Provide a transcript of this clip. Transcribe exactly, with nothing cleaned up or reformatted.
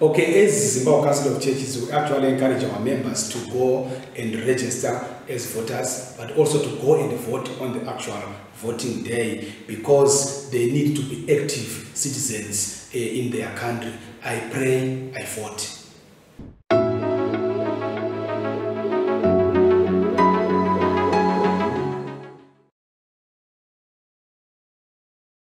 Okay, as Zimbabwe Council of Churches, we actually encourage our members to go and register as voters, but also to go and vote on the actual voting day, because they need to be active citizens uh, in their country. I pray, I vote.